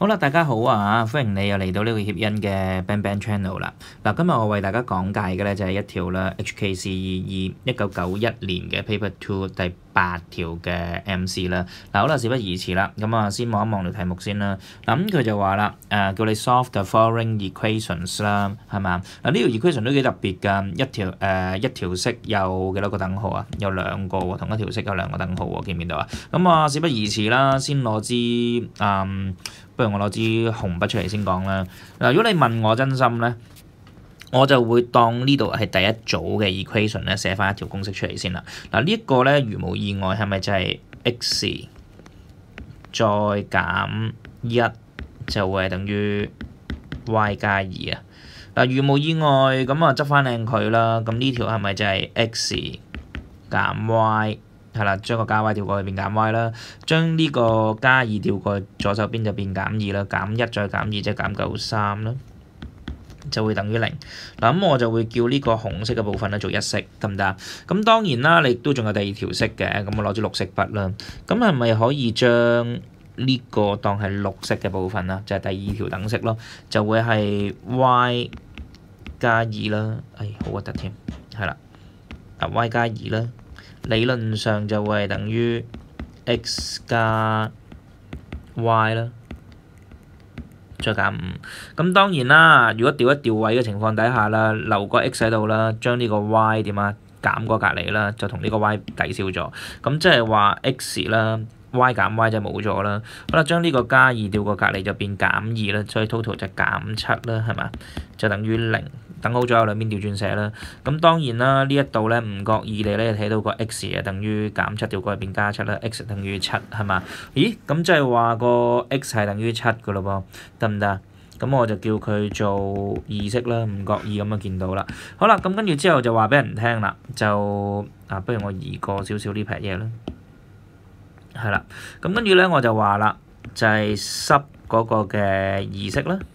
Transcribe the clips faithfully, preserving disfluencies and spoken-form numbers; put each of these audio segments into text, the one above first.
好啦，大家好啊！歡迎你又嚟到呢個協恩嘅 Bang Bang Channel 啦。嗱，今日我為大家講解嘅咧就係一條啦 H K C E 二一九九一年嘅 Paper Two 第八條嘅 M C 啦。嗱，好啦，事不宜遲啦，咁啊先望一望條題目先啦。嗱，咁佢就話啦，誒叫你 solve the following equations 啦，係嘛？嗱，呢條 equation 都幾特別㗎，一條誒、呃、一條式有幾多個等號啊？有兩個喎，同一條式有兩個等號喎，見唔見到啊？咁啊，事不宜遲啦，先攞支嗯。不如我攞支紅筆出嚟先講啦。嗱，如果你問我真心咧，我就會當呢度係第一組嘅 equation 咧，寫翻一條公式出嚟先啦。嗱，呢一個咧，如無意外係咪就係 x 再減一就會係等於 y 加二啊？嗱，如無意外咁啊，執翻靚佢啦。咁呢條係咪就係 x 減 y？係啦，將個加 y 調過去變減 y 啦，將呢個加二調過去左手邊就變減二啦，減一再減二即係減九三啦，就會等於零。嗱，咁我就會叫呢個紅色嘅部分咧做一式，得唔得？咁當然啦，你都仲有第二條式嘅，咁我攞支綠色筆啦。咁係咪可以將呢個當係綠色嘅部分啦？就係、是、第二條等式咯，就會係 y 加二啦。哎，好核突添，係啦，啊 y 加二啦。理論上就會係等於 x 加 y 啦，再減五。咁當然啦，如果調一調位嘅情況底下啦，留個 x 喺度啦，將呢個 y 點啊減過隔離啦，就同呢個 y 抵消咗。咁即係話 x 啦 ，y 減 y 就冇咗啦。好啦，將呢個加二調過隔離就變減二啦，所以 total 就減七啦，係嘛？就等於零。等好咗，兩邊調轉寫啦。咁當然啦，呢一度咧唔覺意你咧睇到個 x 啊等於減七調過去變加七啦 ，x 等於七係嘛？咦，咁即係話個 x 係等於七噶咯噃，得唔得？咁我就叫佢做二式啦，唔覺意咁就見到啦。好啦，咁跟住之後就話俾人聽啦，就啊，不如我移過少少呢撇嘢啦。係啦，咁跟住咧我就話啦，就係濕嗰個嘅二式啦。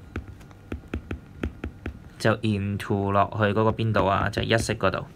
就 into 落去嗰個邊度啊？就係、是、一式嗰度。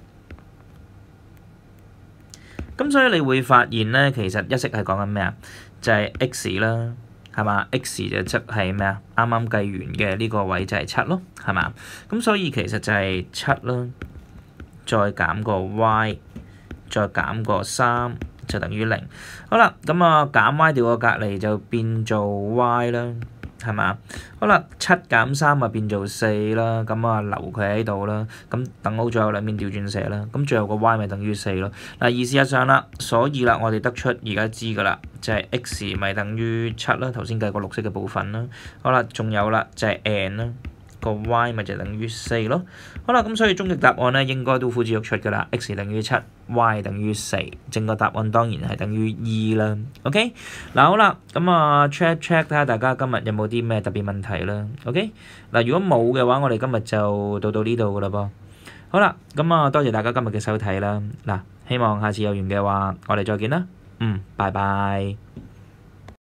咁所以你會發現咧，其實一式係講緊咩啊？就係、是、x 啦，係嘛 ？x 就即係咩啊？啱啱計完嘅呢個位就係七咯，係嘛？咁所以其實就係七啦，再減個 y， 再減個三，就等於零。好啦，咁啊減 y 調個隔離就變做 y 啦。係嘛？好啦，七減三啊變做四啦，咁啊留佢喺度啦。咁等好咗有兩邊調轉寫啦。咁最後個 y 咪等於四咯。嗱，而事實上啦，所以啦，我哋得出而家知㗎啦，就係 x 咪等於七啦。頭先計過綠色嘅部分啦。好啦，仲有啦，就係 n 啦。個 y 咪就等於四咯。好啦，咁所以終極答案咧應該都呼之欲出㗎啦。x 等於七 ，y 等於四，正確答案當然係等於二啦。OK，嗱好啦，咁啊 check check 睇下大家今日有冇啲咩特別問題啦。OK，嗱如果冇嘅話，我哋今日就到到呢度㗎啦噃。好啦，咁啊多謝大家今日嘅收睇啦。嗱，希望下次有緣嘅話，我哋再見啦。嗯，拜拜。